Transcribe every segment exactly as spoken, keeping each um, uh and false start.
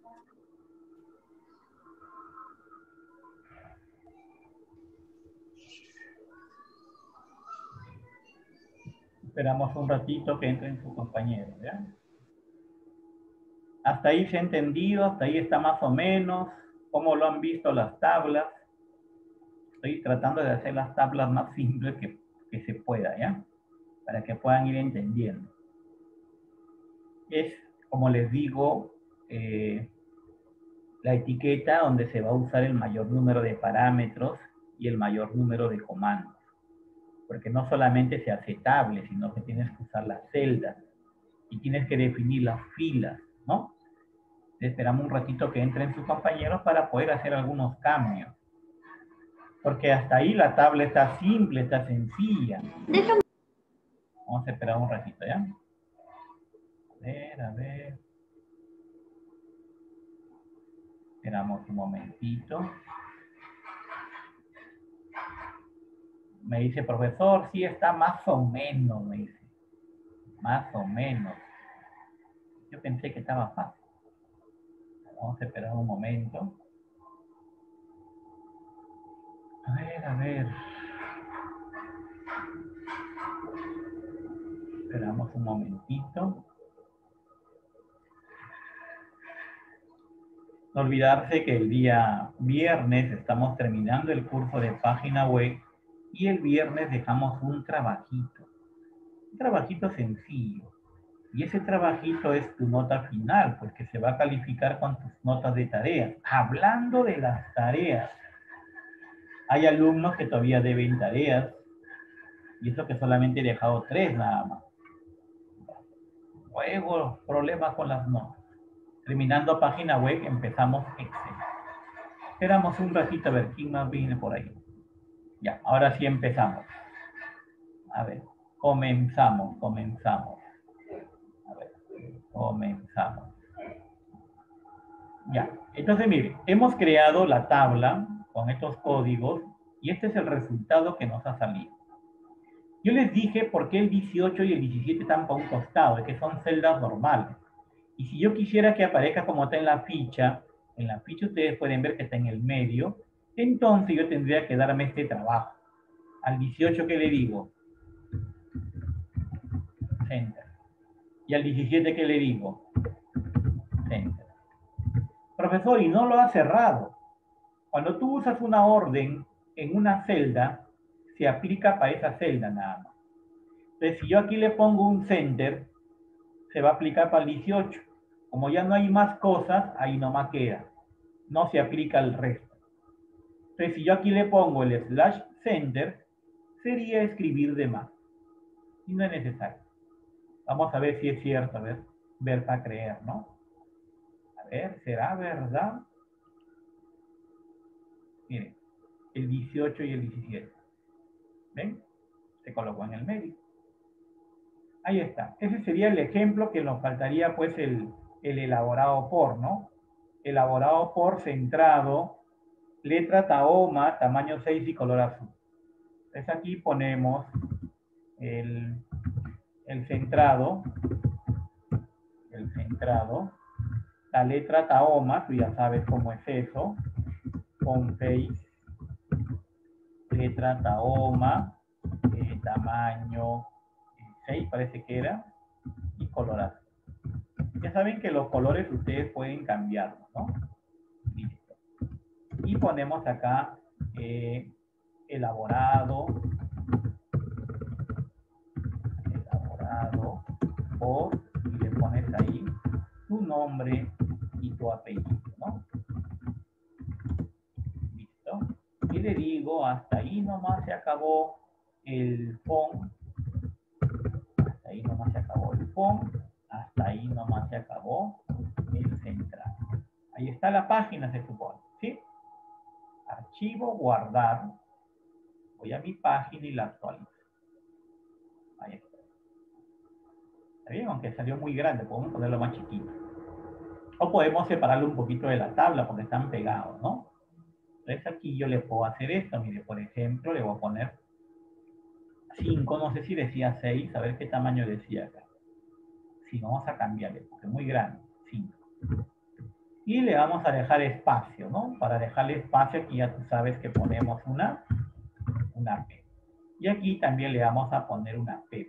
Esperamos un ratito que entren sus compañeros, ¿ya? Hasta ahí se ha entendido, hasta ahí está más o menos, cómo lo han visto las tablas. Estoy tratando de hacer las tablas más simples que, que se pueda, ¿ya? Para que puedan ir entendiendo. Es, como les digo, eh, la etiqueta donde se va a usar el mayor número de parámetros y el mayor número de comandos. Porque no solamente se hace tablet, sino que tienes que usar las celdas y tienes que definir las filas, ¿no? Esperamos un ratito que entren sus compañeros para poder hacer algunos cambios. Porque hasta ahí la tabla está simple, está sencilla. Déjame. Vamos a esperar un ratito, ¿ya? A ver, a ver. Esperamos un momentito. Me dice, profesor, sí está más o menos, me dice. Más o menos. Yo pensé que estaba fácil. Vamos a esperar un momento. A ver, a ver. Esperamos un momentito. No olvidarse que el día viernes estamos terminando el curso de página web y el viernes dejamos un trabajito. Un trabajito sencillo. Y ese trabajito es tu nota final, pues que se va a calificar con tus notas de tareas. Hablando de las tareas, hay alumnos que todavía deben tareas, y eso que solamente he dejado tres nada más. Luego, problemas con las notas. Terminando página web, empezamos Excel. Esperamos un ratito a ver quién más viene por ahí. Ya, ahora sí empezamos. A ver, comenzamos, comenzamos. A ver, comenzamos. Ya, entonces mire, hemos creado la tabla con estos códigos y este es el resultado que nos ha salido. Yo les dije por qué el dieciocho y el diecisiete están para un costado, es que son celdas normales. Y si yo quisiera que aparezca como está en la ficha, en la ficha ustedes pueden ver que está en el medio, entonces yo tendría que darme este trabajo. Al dieciocho, ¿qué le digo? Center. Y al diecisiete, ¿qué le digo? Center. Profesor, y no lo ha cerrado. Cuando tú usas una orden en una celda, se aplica para esa celda nada más. Entonces, si yo aquí le pongo un center, se va a aplicar para el dieciocho. Como ya no hay más cosas, ahí nomás queda. No se aplica el resto. Entonces, si yo aquí le pongo el slash center, sería escribir de más. Y no es necesario. Vamos a ver si es cierto. A ver, ver para creer, ¿no? A ver, ¿será verdad? Miren, el dieciocho y el diecisiete. ¿Ven? Se colocó en el medio. Ahí está. Ese sería el ejemplo que nos faltaría, pues, el, el elaborado por, ¿no? Elaborado por centrado, letra Tahoma, tamaño seis y color azul. Entonces aquí ponemos el, el centrado, el centrado, la letra Tahoma, tú ya sabes cómo es eso, con seis, letra Tahoma, eh, tamaño seis parece que era, y color azul. Ya saben que los colores ustedes pueden cambiarlos, ¿no? Listo. Y ponemos acá eh, elaborado, elaborado por, y le pones ahí tu nombre y tu apellido, ¿no? Listo. Y le digo, hasta ahí nomás se acabó el font, hasta ahí nomás se acabó el font, hasta ahí nomás se acabó el central. Ahí está la página, se supone, ¿sí? Archivo, guardar. Voy a mi página y la actualizo. Ahí está. Está bien, aunque salió muy grande, podemos ponerlo más chiquito. O podemos separarlo un poquito de la tabla porque están pegados, ¿no? Entonces aquí yo le puedo hacer esto. Mire, por ejemplo, le voy a poner cinco, no sé si decía seis, a ver qué tamaño decía acá. Sí, vamos a cambiarle, porque es muy grande, cinco. Y le vamos a dejar espacio, ¿no? Para dejarle espacio aquí ya tú sabes que ponemos una, una P. Y aquí también le vamos a poner una P.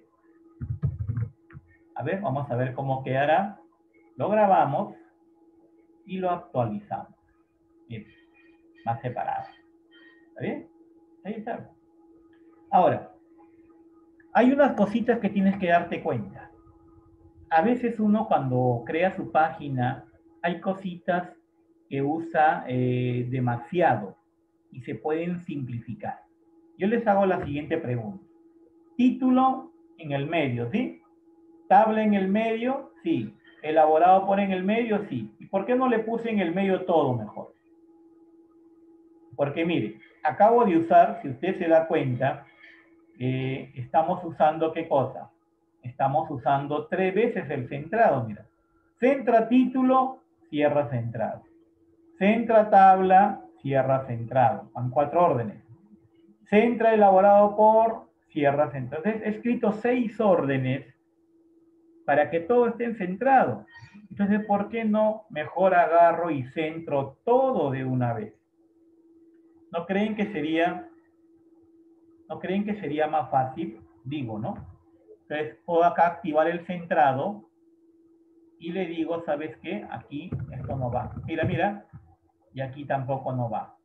A ver, vamos a ver cómo quedará. Lo grabamos y lo actualizamos. Miren, más separado. ¿Está bien? Ahí está. Ahora, hay unas cositas que tienes que darte cuenta. A veces uno cuando crea su página, hay cositas que usa eh, demasiado y se pueden simplificar. Yo les hago la siguiente pregunta. Título en el medio, ¿sí? Tabla en el medio, sí. Elaborado por en el medio, sí. ¿Y por qué no le puse en el medio todo mejor? Porque mire, acabo de usar, si usted se da cuenta, eh, estamos usando ¿qué cosa? Estamos usando tres veces el centrado, mira. Centra título, cierra centrado. Centra tabla, cierra centrado. Van cuatro órdenes. Centra elaborado por, cierra centrado. Entonces, he escrito seis órdenes para que todo esté centrado. Entonces, ¿por qué no mejor agarro y centro todo de una vez? ¿No creen que sería, no creen que sería más fácil? Digo, ¿no? Entonces, puedo acá activar el centrado y le digo, ¿sabes qué? Aquí esto no va. Mira, mira. Y aquí tampoco no va.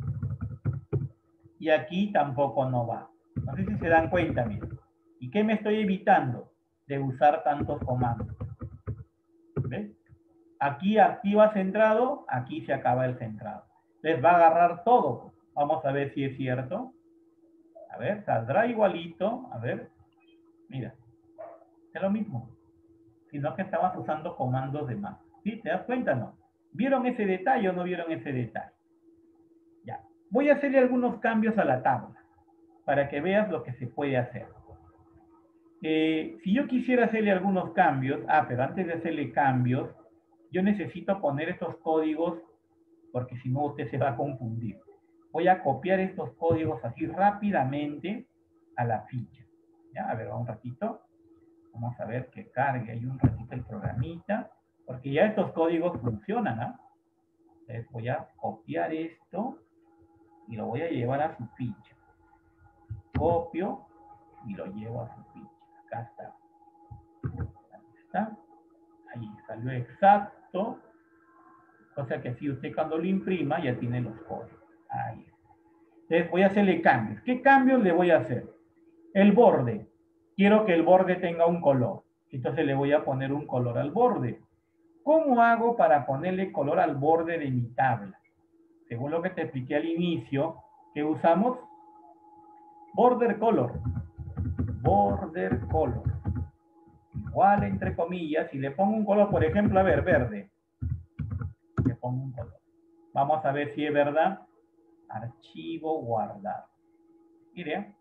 Y aquí tampoco no va. No sé si se dan cuenta, miren. ¿Y qué me estoy evitando? De usar tantos comandos. ¿Ves? Aquí activa centrado, aquí se acaba el centrado. Les va a agarrar todo. Vamos a ver si es cierto. A ver, saldrá igualito. A ver, mira. Es lo mismo. Sino que estabas usando comandos de más. ¿Sí? ¿Te das cuenta? No. ¿Vieron ese detalle o no vieron ese detalle? Ya. Voy a hacerle algunos cambios a la tabla para que veas lo que se puede hacer. Eh, si yo quisiera hacerle algunos cambios, ah, pero antes de hacerle cambios, yo necesito poner estos códigos porque si no usted se va a confundir. Voy a copiar estos códigos así rápidamente a la ficha. ¿Ya? A ver, un ratito. Vamos a ver que cargue ahí un ratito el programita, porque ya estos códigos funcionan, ¿no? Entonces voy a copiar esto y lo voy a llevar a su ficha. Copio y lo llevo a su ficha. Acá está. Ahí está. Ahí salió exacto. O sea que si usted cuando lo imprima ya tiene los códigos. Ahí está. Entonces voy a hacerle cambios. ¿Qué cambios le voy a hacer? El borde. Quiero que el borde tenga un color. Entonces le voy a poner un color al borde. ¿Cómo hago para ponerle color al borde de mi tabla? Según lo que te expliqué al inicio, ¿qué usamos? Border color. Border color. Igual entre comillas, si le pongo un color, por ejemplo, a ver, verde. Le pongo un color. Vamos a ver si es verdad. Archivo guardar. Miren.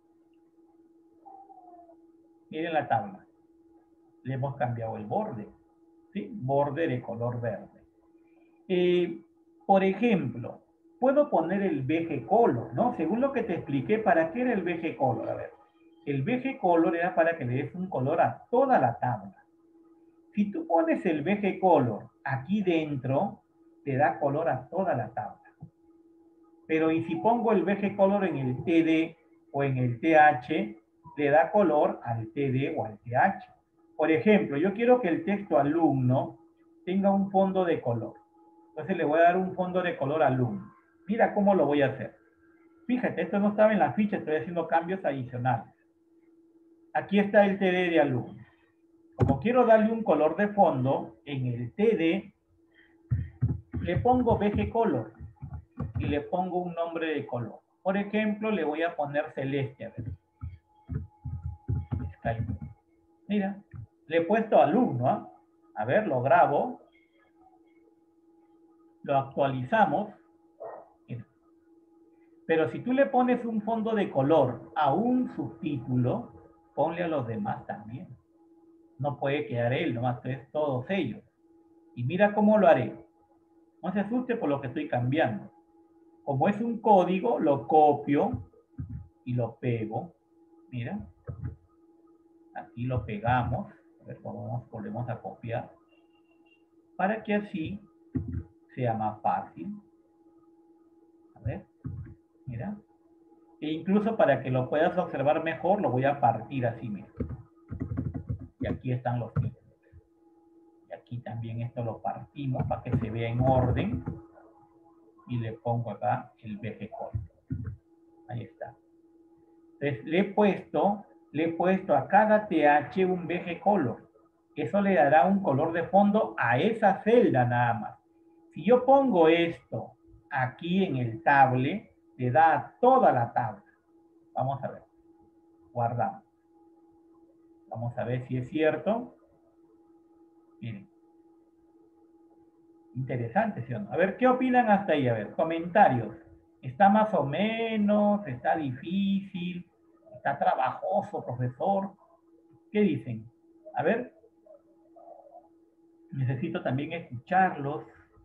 Miren la tabla. Le hemos cambiado el borde. ¿Sí? Borde de color verde. Eh, por ejemplo, puedo poner el V G Color, ¿no? Según lo que te expliqué, ¿para qué era el V G Color? A ver, el V G Color era para que le des un color a toda la tabla. Si tú pones el V G Color aquí dentro, te da color a toda la tabla. Pero y si pongo el V G Color en el T D o en el T H, le da color al T D o al T H. Por ejemplo, yo quiero que el texto alumno tenga un fondo de color. Entonces le voy a dar un fondo de color alumno. Mira cómo lo voy a hacer. Fíjate, esto no estaba en la ficha, estoy haciendo cambios adicionales. Aquí está el T D de alumno. Como quiero darle un color de fondo, en el T D le pongo V G Color y le pongo un nombre de color. Por ejemplo, le voy a poner celeste. A ver. Mira, le he puesto alumno. ¿eh? A ver, lo grabo. Lo actualizamos. Mira. Pero si tú le pones un fondo de color a un subtítulo, ponle a los demás también. No puede quedar él, nomás es todos ellos. Y mira cómo lo haré. No se asuste por lo que estoy cambiando. Como es un código, lo copio y lo pego. Mira. Aquí lo pegamos. A ver, vamos, volvemos a copiar. Para que así sea más fácil. A ver, mira. E incluso para que lo puedas observar mejor, lo voy a partir así mismo. Y aquí están los títulos. Y aquí también esto lo partimos para que se vea en orden. Y le pongo acá el B G Color. Ahí está. Entonces le he puesto, le he puesto a cada T H un B G Color. Eso le dará un color de fondo a esa celda nada más. Si yo pongo esto aquí en el table, le da a toda la tabla. Vamos a ver. Guardamos. Vamos a ver si es cierto. Miren. Interesante, ¿sí o no? A ver, ¿qué opinan hasta ahí? A ver, comentarios. ¿Está más o menos? ¿Está difícil? ¿Está trabajoso, profesor? ¿Qué dicen? A ver. Necesito también escucharlos.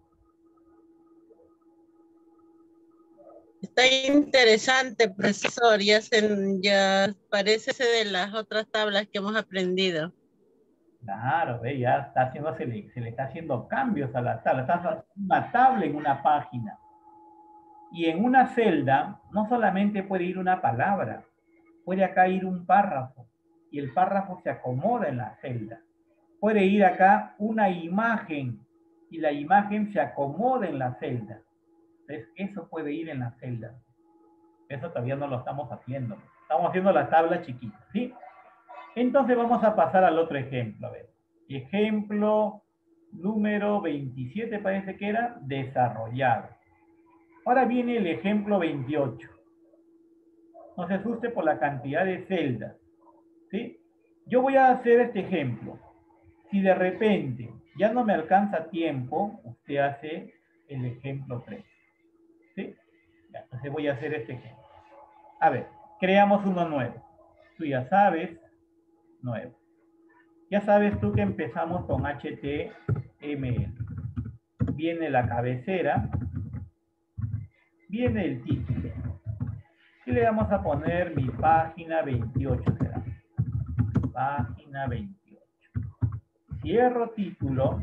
Está interesante, profesor. Ya, se, ya parece de las otras tablas que hemos aprendido. Claro, ve, ya está haciendo, se le, se le está haciendo cambios a la tabla. Está haciendo una tabla en una página. Y en una celda no solamente puede ir una palabra, puede acá ir un párrafo. Y el párrafo se acomoda en la celda. Puede ir acá una imagen y la imagen se acomoda en la celda. Entonces, eso puede ir en la celda. Eso todavía no lo estamos haciendo. Estamos haciendo la tabla chiquita, ¿sí? Entonces vamos a pasar al otro ejemplo. A ver. Ejemplo número veintisiete parece que era, desarrollado. Ahora viene el ejemplo veintiocho. No se asuste por la cantidad de celdas, ¿sí? Yo voy a hacer este ejemplo. Si de repente ya no me alcanza tiempo, usted hace el ejemplo tres. ¿Sí? Ya, entonces voy a hacer este ejemplo. A ver, creamos uno nuevo. Tú ya sabes, nuevo. Ya sabes tú que empezamos con H T M L. Viene la cabecera, viene el título. Y le vamos a poner mi página veintiocho, será. Página veintiocho. Cierro título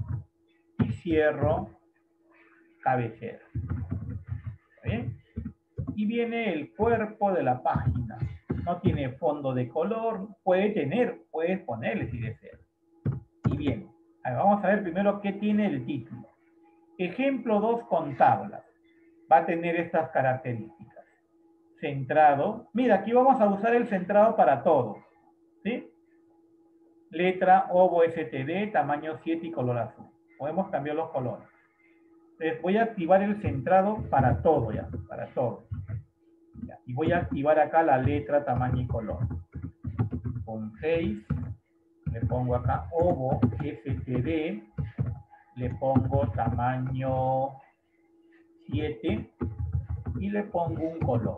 y cierro cabecera. ¿Está bien? Y viene el cuerpo de la página. No tiene fondo de color. Puede tener, puedes ponerle si deseas. Y bien, vamos a ver primero qué tiene el título. Ejemplo dos con tablas. Va a tener estas características. Centrado. Mira, aquí vamos a usar el centrado para todo. ¿Sí? Letra Ovo S T D, tamaño siete y color azul. Podemos cambiar los colores. Entonces voy a activar el centrado para todo ya, para todo. Ya, y voy a activar acá la letra, tamaño y color. Con seis, le pongo acá Ovo S T D, le pongo tamaño siete y le pongo un color.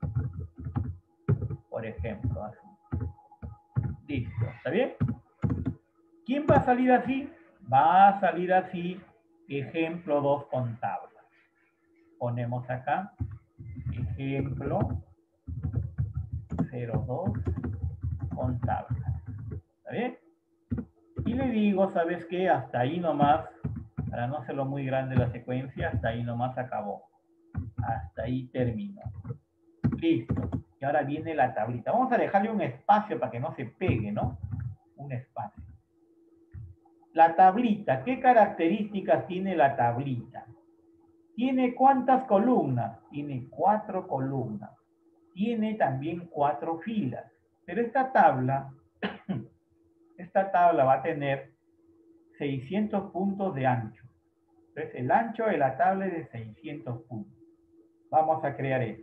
Por ejemplo, así. Listo, ¿está bien? ¿Quién va a salir así? Va a salir así, ejemplo dos con tabla. Ponemos acá, ejemplo cero dos con tabla. ¿Está bien? Y le digo, ¿sabes qué? Hasta ahí nomás, para no hacerlo muy grande la secuencia, hasta ahí nomás acabó. Hasta ahí terminó. Listo. Y ahora viene la tablita. Vamos a dejarle un espacio para que no se pegue, ¿no? Un espacio. La tablita, ¿qué características tiene la tablita? ¿Tiene cuántas columnas? Tiene cuatro columnas. Tiene también cuatro filas. Pero esta tabla, esta tabla va a tener seiscientos puntos de ancho. Entonces, el ancho de la tabla es de seiscientos puntos. Vamos a crear esto.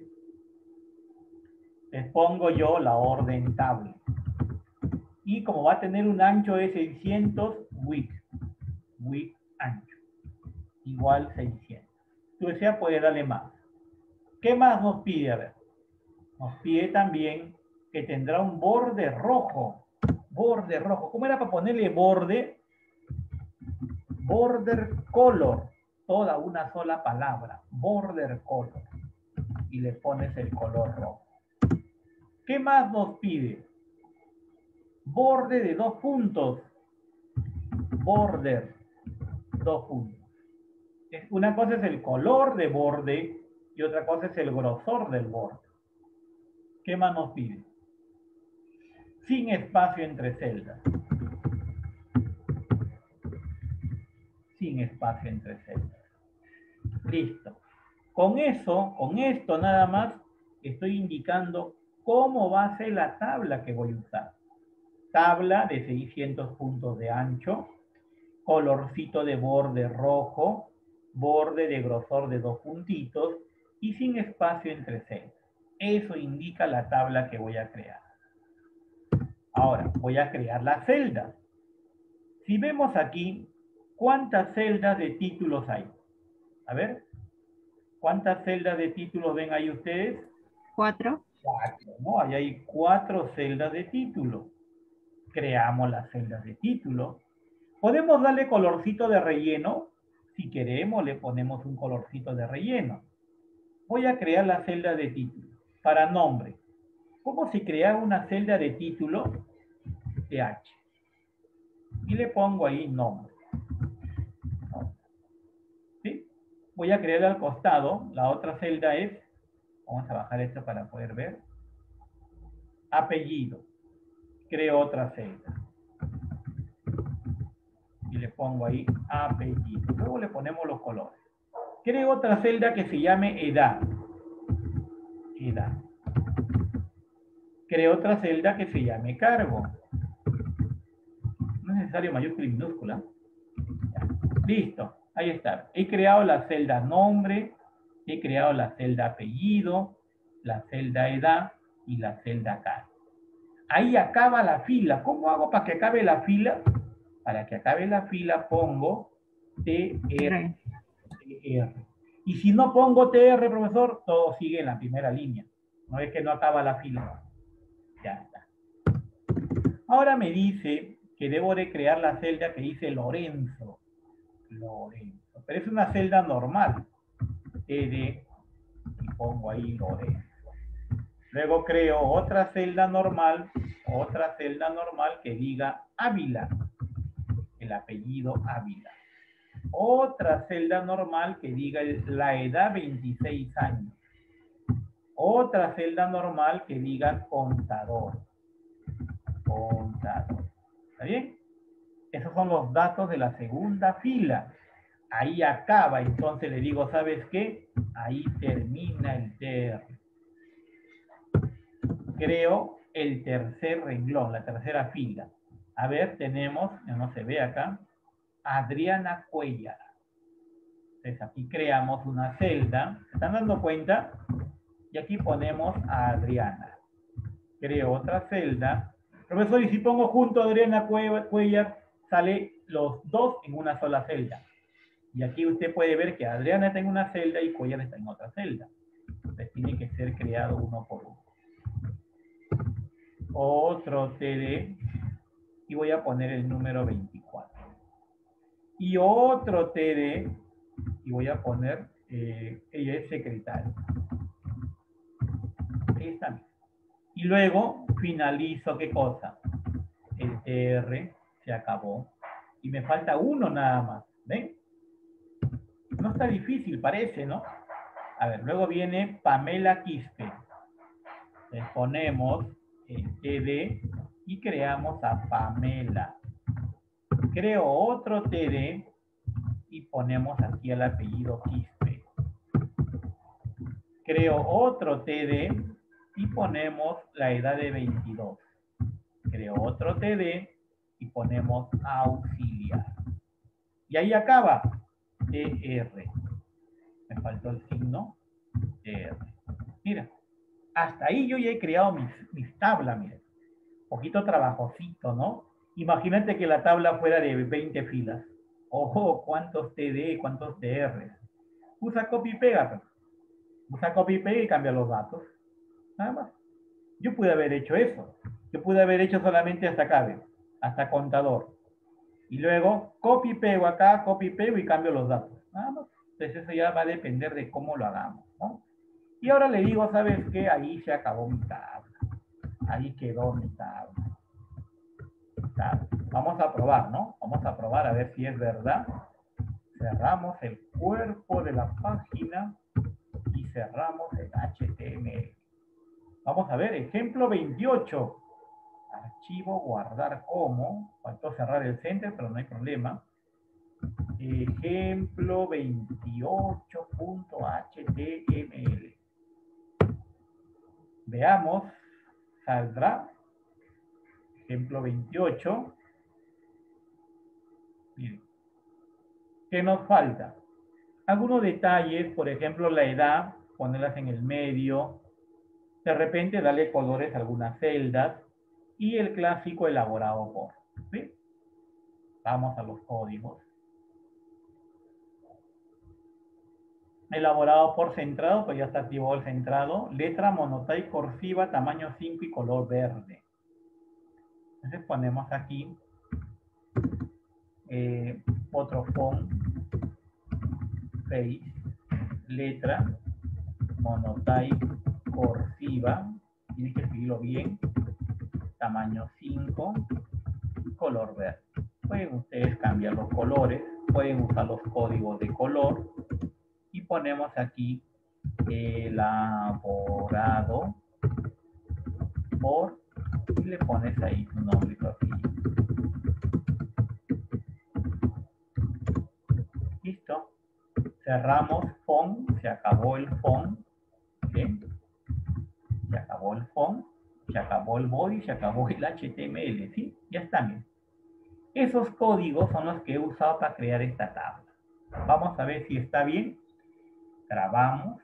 Les pongo yo la orden tabla. Y como va a tener un ancho de seiscientos, width. Width ancho. Igual seiscientos. Tú deseas puede darle más. ¿Qué más nos pide? A ver. Nos pide también que tendrá un borde rojo. Borde rojo. ¿Cómo era para ponerle borde? Border color. Toda una sola palabra. Border color. Y le pones el color rojo. ¿Qué más nos pide? Borde de dos puntos. Border. Dos puntos. Es, una cosa es el color de borde y otra cosa es el grosor del borde. ¿Qué más nos pide? Sin espacio entre celdas. Sin espacio entre celdas. Listo. Con eso, con esto nada más, estoy indicando cómo va a ser la tabla que voy a usar. Tabla de seiscientos puntos de ancho, colorcito de borde rojo, borde de grosor de dos puntitos y sin espacio entre celdas. Eso indica la tabla que voy a crear. Ahora, voy a crear las celdas. Si vemos aquí, ¿cuántas celdas de títulos hay? A ver, ¿cuántas celdas de títulos ven ahí ustedes? Cuatro. Cuatro, ¿no? Ahí hay cuatro celdas de título. Creamos las celdas de título. Podemos darle colorcito de relleno. Si queremos, le ponemos un colorcito de relleno. Voy a crear la celda de título. Para nombre. ¿Cómo se crea una celda de título? T H. Y le pongo ahí nombre. ¿Sí? Voy a crear al costado. La otra celda es, vamos a bajar esto para poder ver, apellido. Creo otra celda. Y le pongo ahí apellido. Luego le ponemos los colores. Creo otra celda que se llame edad. Edad. Creo otra celda que se llame cargo. No es necesario mayúscula y minúscula. Ya. Listo. Ahí está. He creado la celda nombre, he creado la celda apellido, la celda edad y la celda cargo. Ahí acaba la fila. ¿Cómo hago para que acabe la fila? Para que acabe la fila pongo T R. T R. Y si no pongo T R, profesor, todo sigue en la primera línea. No es que no acaba la fila. Ya está. Ahora me dice que debo de crear la celda que dice Lorenzo. Lorenzo. Pero es una celda normal. T D y pongo ahí Lorenzo. Luego creo otra celda normal, otra celda normal que diga Ávila. El apellido Ávila. Otra celda normal que diga la edad veintiséis años. Otra celda normal que diga contador. Contador. ¿Está bien? Esos son los datos de la segunda fila. Ahí acaba, entonces le digo, ¿sabes qué? Ahí termina el T R. Creo el tercer renglón, la tercera fila. A ver, tenemos, no se ve acá, Adriana Cuellar. Entonces aquí creamos una celda. ¿Se están dando cuenta? Y aquí ponemos a Adriana. Creo otra celda. Profesor, y si pongo junto a Adriana Cuellar, sale los dos en una sola celda. Y aquí usted puede ver que Adriana está en una celda y Cuellar está en otra celda. Entonces tiene que ser creado uno por uno. Otro T D. Y voy a poner el número veinticuatro. Y otro T D. Y voy a poner, eh, ella es secretaria. Ahí está. Y luego finalizo, ¿qué cosa? El T R se acabó. Y me falta uno nada más. ¿Ven? No está difícil, parece, ¿no? A ver, luego viene Pamela Quispe. Le ponemos el T D y creamos a Pamela. Creo otro T D y ponemos aquí el apellido Quispe. Creo otro T D y ponemos la edad de veintidós. Creo otro T D y ponemos auxiliar. Y ahí acaba. T R. Me faltó el signo T R. Mira, hasta ahí yo ya he creado mis, mis tablas, miren. Poquito trabajosito, ¿no? Imagínate que la tabla fuera de veinte filas. Ojo, cuántos T D, cuántos T R. Usa copy y pega. Usa copy y pega y cambia los datos. Nada más. Yo pude haber hecho eso. Yo pude haber hecho solamente hasta acá, ¿ves? Hasta contador. Y luego copy y pego acá, copy y pego y cambio los datos. Nada más. Entonces eso ya va a depender de cómo lo hagamos, ¿no? Y ahora le digo, ¿sabes qué? Ahí se acabó mi tabla. Ahí quedó mi tabla. Vamos a probar, ¿no? Vamos a probar a ver si es verdad. Cerramos el cuerpo de la página y cerramos el H T M L. Vamos a ver, ejemplo veintiocho. Archivo, guardar como. Faltó cerrar el center, pero no hay problema. Ejemplo veintiocho punto H T M L. Veamos, saldrá. Ejemplo veintiocho. Miren. ¿Qué nos falta? Algunos detalles, por ejemplo, la edad, ponerlas en el medio. De repente, darle colores a algunas celdas. Y el clásico elaborado por. ¿Sí? Vamos a los códigos. Elaborado por centrado, pues ya está activado el centrado. Letra monotype cursiva, tamaño cinco y color verde. Entonces ponemos aquí eh, otro font, face, letra, monotype cursiva, tiene que escribirlo bien, tamaño cinco, color verde. Pueden ustedes cambiar los colores, pueden usar los códigos de color y ponemos aquí elaborado por y le pones ahí tu nombre y tu apellido. Listo. Cerramos font, se acabó el font. ¿Sí? Se acabó el font, se acabó el body, se acabó el H T M L, ¿sí? Ya están. Esos códigos son los que he usado para crear esta tabla. Vamos a ver si está bien. Grabamos.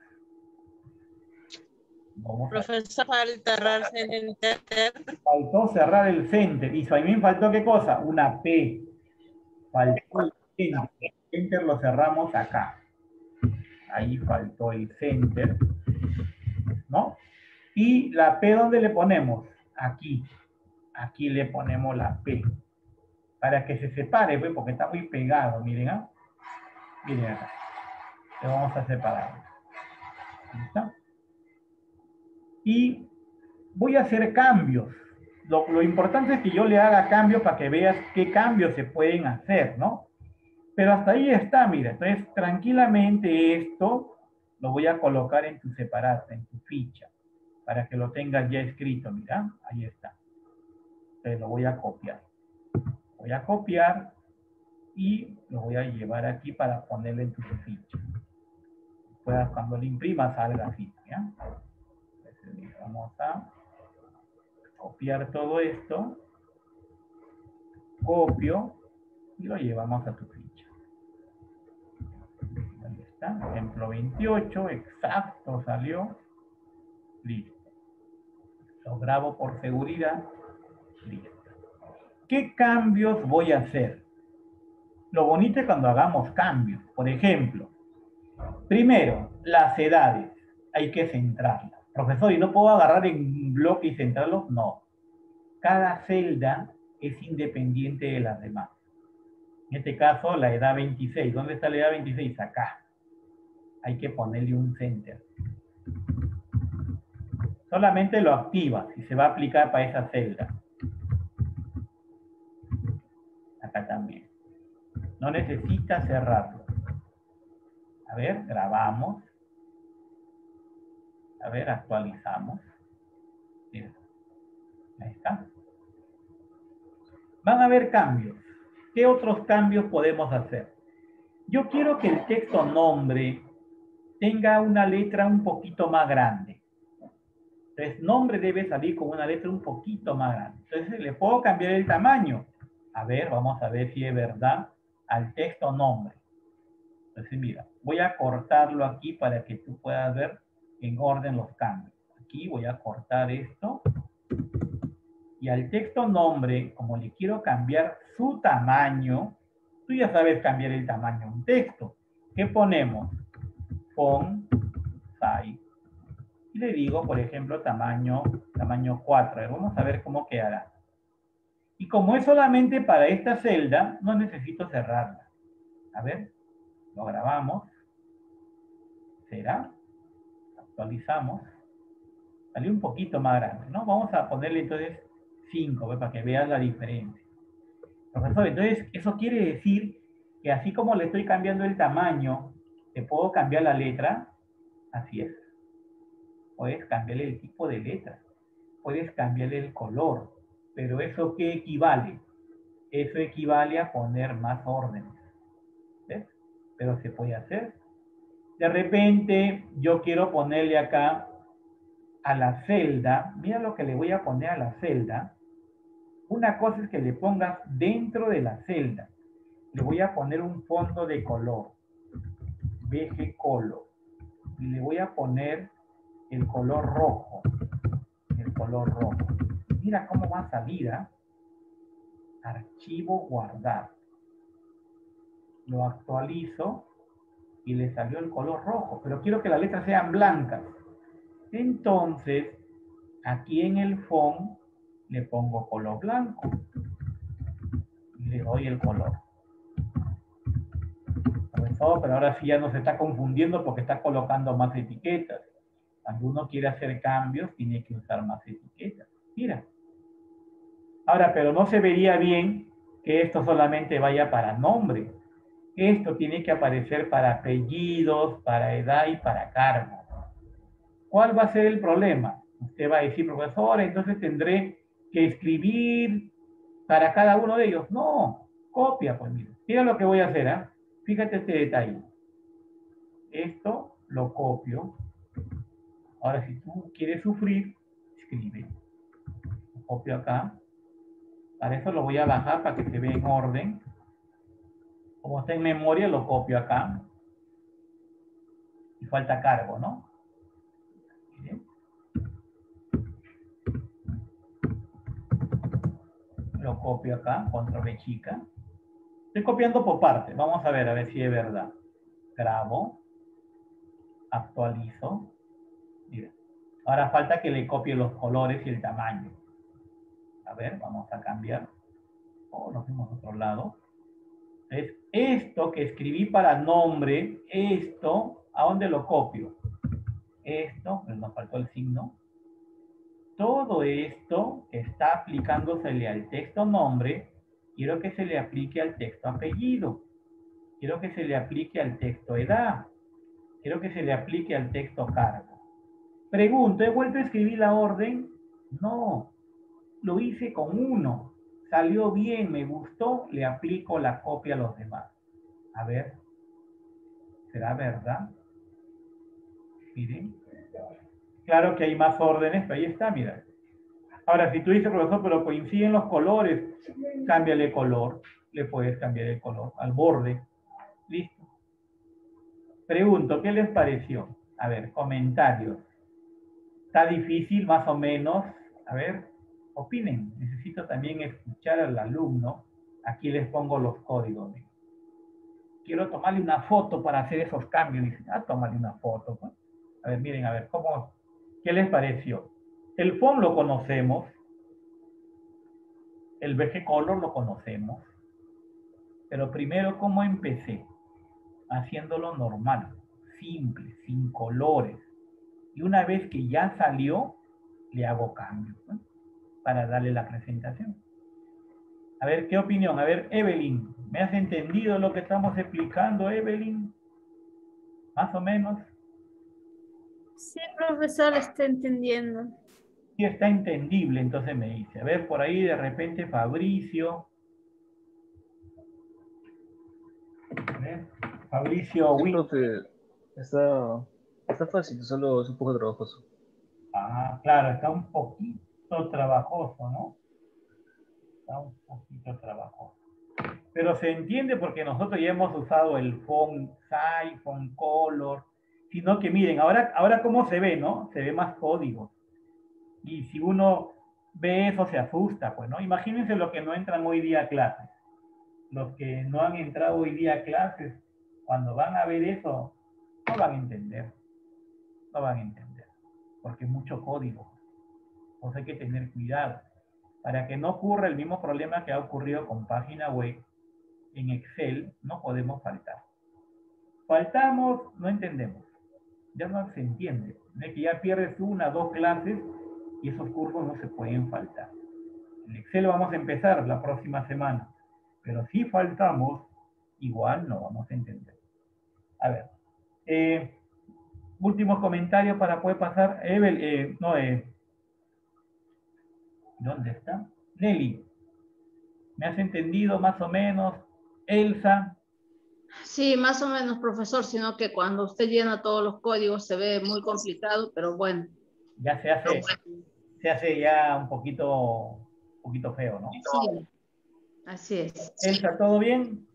Vamos Profesor, falta cerrar center. Faltó cerrar el center. Y también faltó ¿qué cosa? Una P. Faltó el center. El center lo cerramos acá. Ahí faltó el center. ¿No? Y la P, ¿dónde le ponemos? Aquí. Aquí le ponemos la P. Para que se separe, pues, porque está muy pegado. Miren, ¿ah? Miren acá. Le vamos a separar. ¿Listo? Y voy a hacer cambios. Lo, lo importante es que yo le haga cambios para que veas qué cambios se pueden hacer, ¿no? Pero hasta ahí está, mira. Entonces, tranquilamente esto lo voy a colocar en tu separata, en tu ficha, para que lo tengas ya escrito, mira. Ahí está. Entonces lo voy a copiar. Voy a copiar y lo voy a llevar aquí para ponerle en tu ficha. Puedas, cuando lo imprimas, salga así, ¿ya? Entonces, vamos a copiar todo esto. Copio y lo llevamos a tu ficha. Ahí está, ejemplo veintiocho, exacto salió. Listo. Lo grabo por seguridad. Listo. ¿Qué cambios voy a hacer? Lo bonito es cuando hagamos cambios. Por ejemplo, primero, las edades. Hay que centrarlas. Profesor, ¿y no puedo agarrar en un bloque y centrarlos? No. Cada celda es independiente de las demás. En este caso, la edad veintiséis. ¿Dónde está la edad veintiséis? Acá. Hay que ponerle un center. Solamente lo activas y se va a aplicar para esa celda. Acá también. No necesita cerrarlo. A ver, grabamos. A ver, actualizamos. Mira. Ahí está. Van a haber cambios. ¿Qué otros cambios podemos hacer? Yo quiero que el texto nombre tenga una letra un poquito más grande. Entonces, nombre debe salir con una letra un poquito más grande. Entonces, ¿le puedo cambiar el tamaño? A ver, vamos a ver si es verdad al texto nombre. Entonces, mira, voy a cortarlo aquí para que tú puedas ver en orden los cambios. Aquí voy a cortar esto. Y al texto nombre, como le quiero cambiar su tamaño, tú ya sabes cambiar el tamaño de un texto. ¿Qué ponemos? Font size. Y le digo, por ejemplo, tamaño, tamaño cuatro. A ver, vamos a ver cómo quedará. Y como es solamente para esta celda, no necesito cerrarla. A ver, lo grabamos. ¿Será? Actualizamos. Salió un poquito más grande, ¿no? Vamos a ponerle entonces cinco, ¿ves? Para que veas la diferencia. Profesor, entonces, eso quiere decir que así como le estoy cambiando el tamaño, ¿te puedo cambiar la letra? Así es. Puedes cambiarle el tipo de letra. Puedes cambiarle el color. Pero ¿eso qué equivale? Eso equivale a poner más órdenes. ¿Ves? Pero se puede hacer. De repente, yo quiero ponerle acá a la celda. Mira lo que le voy a poner a la celda. Una cosa es que le pongas dentro de la celda. Le voy a poner un fondo de color. B G Color. Y le voy a poner el color rojo. El color rojo. Mira cómo va a salir. ¿eh? Archivo guardar. Lo actualizo y le salió el color rojo. Pero quiero que las letras sean blancas. Entonces, aquí en el font le pongo color blanco. Y le doy el color. Pero ahora sí ya no se está confundiendo porque está colocando más etiquetas. Cuando uno quiere hacer cambios, tiene que usar más etiquetas. Mira. Ahora, pero no se vería bien que esto solamente vaya para nombre. Esto tiene que aparecer para apellidos, para edad y para cargo. ¿Cuál va a ser el problema? Usted va a decir, profesor, entonces tendré que escribir para cada uno de ellos. No, copia, pues mira. Mira lo que voy a hacer, ¿eh? Fíjate este detalle. Esto lo copio. Ahora, si tú quieres sufrir, escribe. Lo copio acá. Para eso lo voy a bajar para que se vea en orden. Como está en memoria, lo copio acá. Y falta cargo, ¿no? Miren. Lo copio acá, control V chica. Estoy copiando por parte. Vamos a ver, a ver si es verdad. Grabo. Actualizo. Mira. Ahora falta que le copie los colores y el tamaño. A ver, vamos a cambiar. Oh, nos fuimos a otro lado. Es esto que escribí para nombre, esto, ¿a dónde lo copio? Esto, pues nos faltó el signo. Todo esto que está aplicándosele al texto nombre, quiero que se le aplique al texto apellido. Quiero que se le aplique al texto edad. Quiero que se le aplique al texto cargo. Pregunto, ¿he vuelto a escribir la orden? No, lo hice con uno. Salió bien, me gustó, le aplico la copia a los demás. A ver, ¿será verdad? Miren. Claro que hay más órdenes, pero ahí está, mira. Ahora, si tú dices, profesor, pero coinciden los colores, cámbiale color. Le puedes cambiar el color al borde. Listo. Pregunto, ¿qué les pareció? A ver, comentarios. ¿Está difícil más o menos? A ver, opinen. Necesito también escuchar al alumno. Aquí les pongo los códigos. Quiero tomarle una foto para hacer esos cambios. Dicen, ah, tómale una foto. Pues. A ver, miren, a ver, ¿cómo, ¿qué les pareció? El font lo conocemos. El V G Color lo conocemos. Pero primero, ¿cómo empecé? Haciéndolo normal, simple, sin colores. Y una vez que ya salió, le hago cambios, ¿no? Para darle la presentación. A ver, ¿qué opinión? A ver, Evelyn, ¿me has entendido lo que estamos explicando, Evelyn? ¿Más o menos? Sí, profesor, está entendiendo. Sí, está entendible, entonces me dice. A ver, por ahí de repente Fabricio. A ver, Fabricio Sí, Win. profe, está, está fácil, solo es un poco trabajoso. Ah, claro, está un poquito trabajoso, ¿no? Está un poquito trabajoso. Pero se entiende porque nosotros ya hemos usado el font size, font color, sino que miren, ahora, ahora cómo se ve, ¿no? Se ve más código. Y si uno ve eso se asusta, pues, ¿no? Imagínense los que no entran hoy día a clases. Los que no han entrado hoy día a clases, cuando van a ver eso, no van a entender. No van a entender. Porque es mucho código. Entonces hay que tener cuidado. Para que no ocurra el mismo problema que ha ocurrido con página web, en Excel no podemos faltar. Faltamos, no entendemos. Ya no se entiende. Es que ya pierdes una, dos clases y esos cursos no se pueden faltar. En Excel vamos a empezar la próxima semana. Pero si faltamos igual no vamos a entender. A ver. Eh, últimos comentarios para poder pasar. Evel, eh, no, eh, ¿dónde está? Nelly. ¿Me has entendido más o menos? Elsa. Sí, más o menos, profesor, sino que cuando usted llena todos los códigos se ve muy complicado, pero bueno. Ya se hace, se hace ya un poquito, un poquito feo, ¿no? Sí, así es. Elsa, ¿todo bien?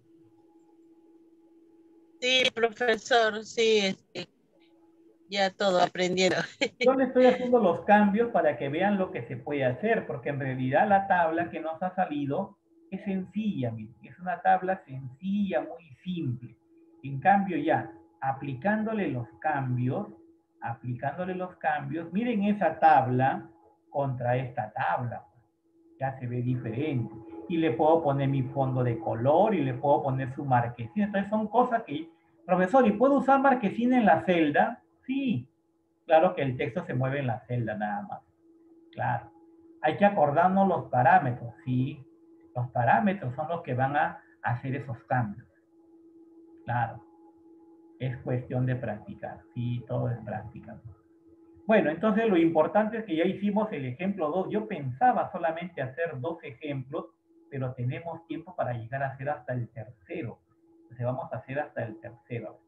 Sí, profesor, sí, este, ya todo aprendiendo. Yo le estoy haciendo los cambios para que vean lo que se puede hacer, porque en realidad la tabla que nos ha salido es sencilla, miren, es una tabla sencilla, muy simple. En cambio ya, aplicándole los cambios, aplicándole los cambios, miren esa tabla contra esta tabla, ya se ve diferente. Y le puedo poner mi fondo de color y le puedo poner su marquesina. Entonces son cosas que, profesor, ¿y puedo usar marquesina en la celda? Sí. Claro que el texto se mueve en la celda nada más. Claro. Hay que acordarnos los parámetros, ¿sí? Los parámetros son los que van a hacer esos cambios. Claro. Es cuestión de practicar. Sí, todo es práctica. Bueno, entonces lo importante es que ya hicimos el ejemplo dos. Yo pensaba solamente hacer dos ejemplos, pero tenemos tiempo para llegar a hacer hasta el tercero. Entonces vamos a hacer hasta el tercero.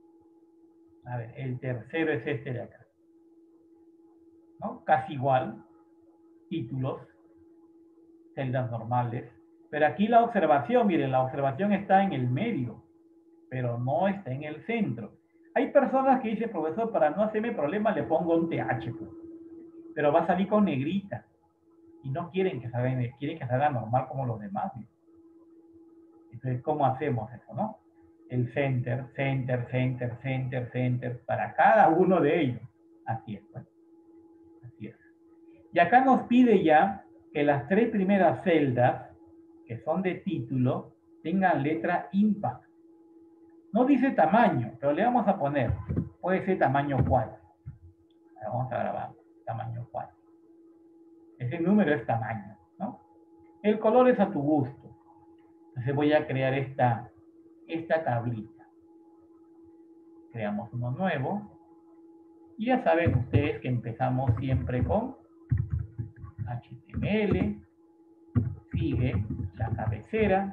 A ver, el tercero es este de acá, ¿no? Casi igual, títulos, celdas normales, pero aquí la observación, miren, la observación está en el medio, pero no está en el centro. Hay personas que dicen, profesor, para no hacerme problema le pongo un T H, pero va a salir con negrita, y no quieren que salga, quieren que salga normal como los demás. ¿Sí? Entonces, ¿cómo hacemos eso, no? El center, center, center, center, center, para cada uno de ellos. Así es, pues. Así es. Y acá nos pide ya que las tres primeras celdas, que son de título, tengan letra impact. No dice tamaño, pero le vamos a poner, puede ser tamaño cuatro. Vamos a grabar, tamaño cuatro. Ese número es tamaño, ¿no? El color es a tu gusto. Entonces voy a crear esta, esta tablita. Creamos uno nuevo. Y ya saben ustedes que empezamos siempre con H T M L, sigue la cabecera,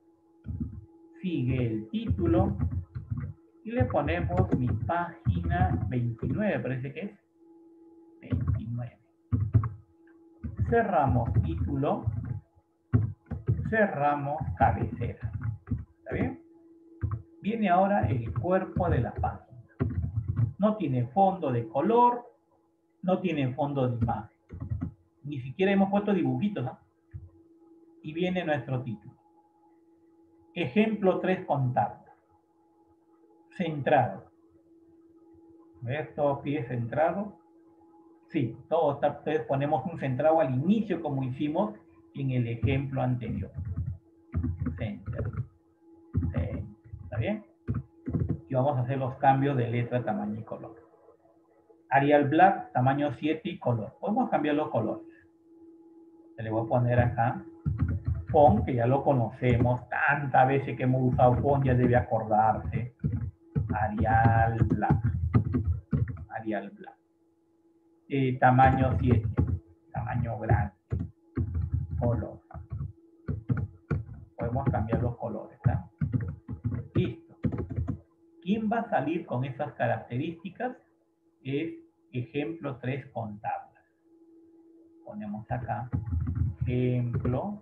sigue el título y le ponemos mi página veintinueve, parece que es veintinueve. Cerramos título, cerramos cabecera. ¿Está bien? Viene ahora el cuerpo de la página. No tiene fondo de color, no tiene fondo de imagen. Ni siquiera hemos puesto dibujitos, ¿no? Y viene nuestro título. Ejemplo tres con tabla. Centrado. ¿Ves? Todo pide centrado. Sí, todo está. Entonces ponemos un centrado al inicio como hicimos en el ejemplo anterior. Center. Center. ¿Está bien? Y vamos a hacer los cambios de letra, tamaño y color. Arial Black, tamaño siete y color. Podemos cambiar los colores. Se le voy a poner acá font, que ya lo conocemos. Tantas veces que hemos usado font, ya debe acordarse. Arial Black. Arial Black. Eh, tamaño siete. Tamaño grande. Color. Podemos cambiar los colores. ¿No? Listo. ¿Quién va a salir con esas características? Es ejemplo tres con tablas. Ponemos acá ejemplo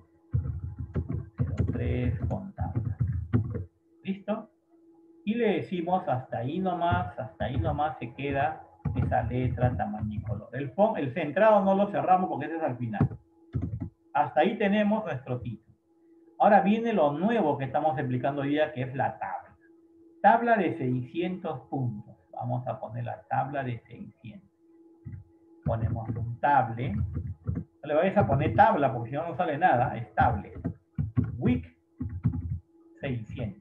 tres con tablas. ¿Listo? Y le decimos hasta ahí nomás, hasta ahí nomás se queda esa letra, tamaño y color. El, font, el centrado no lo cerramos porque ese es al final. Hasta ahí tenemos nuestro título. Ahora viene lo nuevo que estamos explicando hoy día, que es la tabla. Tabla de seiscientos puntos. Vamos a poner la tabla de seiscientos. Ponemos un table. No le vayas a poner tabla porque si no, no sale nada. Es table. Week seiscientos.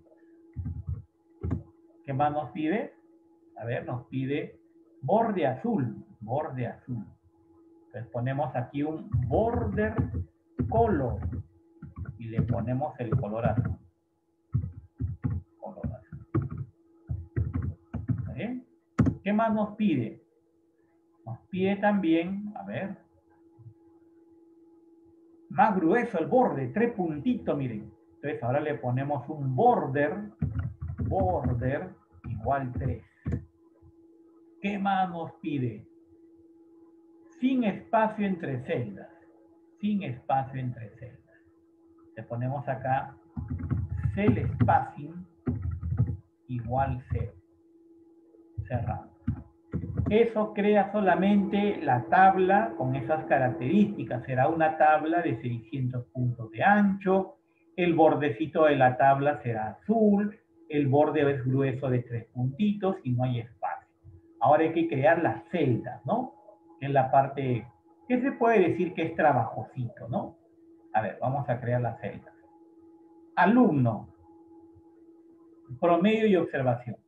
¿Qué más nos pide? A ver, nos pide borde azul. Borde azul. Entonces ponemos aquí un border color. Y le ponemos el color azul. ¿Qué más nos pide? Nos pide también, a ver, más grueso el borde, tres puntitos, miren. Entonces ahora le ponemos un border, border igual tres. ¿Qué más nos pide? Sin espacio entre celdas, sin espacio entre celdas. Le ponemos acá cell spacing igual cero. Cerramos. Eso crea solamente la tabla con esas características. Será una tabla de seiscientos puntos de ancho. El bordecito de la tabla será azul. El borde es grueso de tres puntitos y no hay espacio. Ahora hay que crear las celdas, ¿no? Que es la parte que se puede decir que es trabajosito, ¿no? A ver, vamos a crear las celdas. Alumno. Promedio y observación.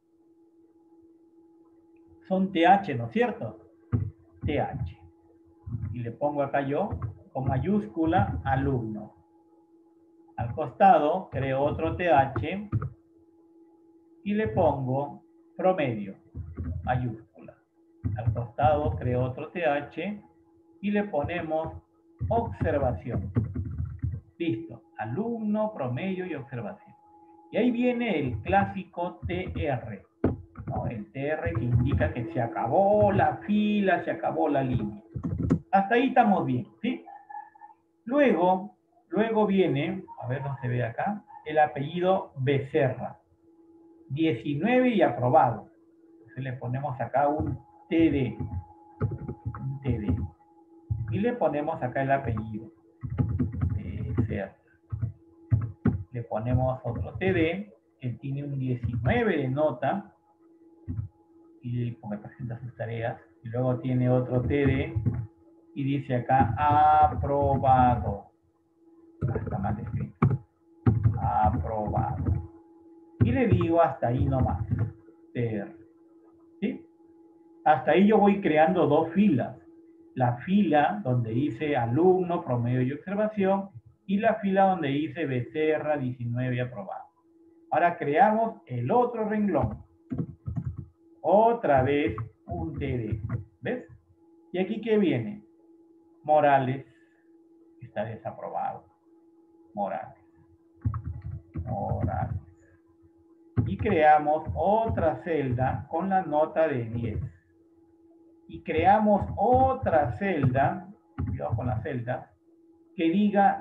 Son T H, ¿no es cierto? T H. Y le pongo acá yo, con mayúscula, alumno. Al costado, creo otro T H. Y le pongo promedio, mayúscula. Al costado, creo otro T H. Y le ponemos observación. Listo. Alumno, promedio y observación. Y ahí viene el clásico T R. ¿No? El T R que indica que se acabó la fila, se acabó la línea. Hasta ahí estamos bien, ¿sí? Luego, luego viene, a ver, no se ve acá, el apellido Becerra. diecinueve y aprobado. Entonces le ponemos acá un T D. Un T D. Y le ponemos acá el apellido. Becerra. Le ponemos otro T D, que tiene un diecinueve de nota. Y me presenta sus tareas, y luego tiene otro T D, y dice acá, aprobado. Está mal escrito. Aprobado. Y le digo hasta ahí nomás. T R. ¿Sí? Hasta ahí yo voy creando dos filas. La fila donde dice alumno, promedio y observación, y la fila donde dice Becerra, diecinueve, aprobado. Ahora creamos el otro renglón. Otra vez un T D. ¿Ves? Y aquí, ¿qué viene? Morales. Está desaprobado. Morales. Morales. Y creamos otra celda con la nota de diez. Y creamos otra celda, cuidado con la celda, que diga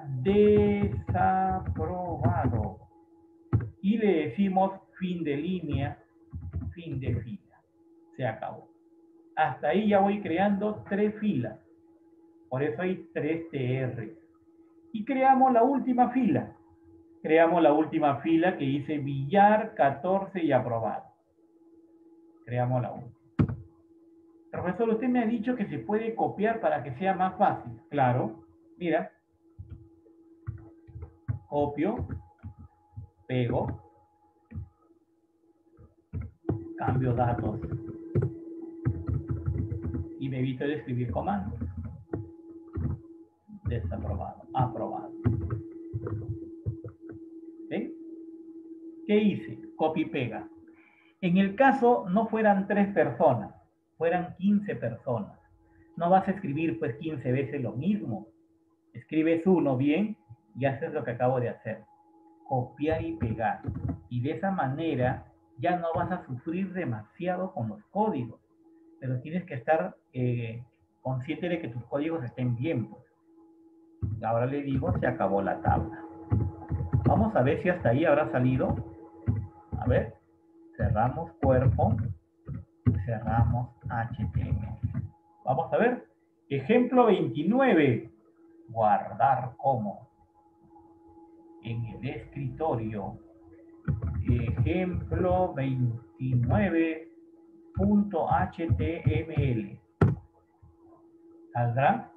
desaprobado. Y le decimos fin de línea, fin de fila. Se acabó. Hasta ahí ya voy creando tres filas. Por eso hay tres T R. Y creamos la última fila. Creamos la última fila que dice Villar, catorce y aprobado. Creamos la última. Profesor, usted me ha dicho que se puede copiar para que sea más fácil. Claro. Mira. Copio. Pego. Cambio datos. Y me evito de escribir comandos. Desaprobado. Aprobado. ¿Ven? ¿Qué hice? Copy y pega. En el caso no fueran tres personas, fueran quince personas. No vas a escribir pues quince veces lo mismo. Escribes uno bien y haces lo que acabo de hacer. Copiar y pegar. Y de esa manera ya no vas a sufrir demasiado con los códigos. Pero tienes que estar eh, consciente de que tus códigos estén bien. Pues. Ahora le digo, se acabó la tabla. Vamos a ver si hasta ahí habrá salido. A ver, cerramos cuerpo, cerramos H T M L. Vamos a ver. Ejemplo veintinueve. Guardar como. En el escritorio. Ejemplo veintinueve. Punto H T M L. ¿Saldrá?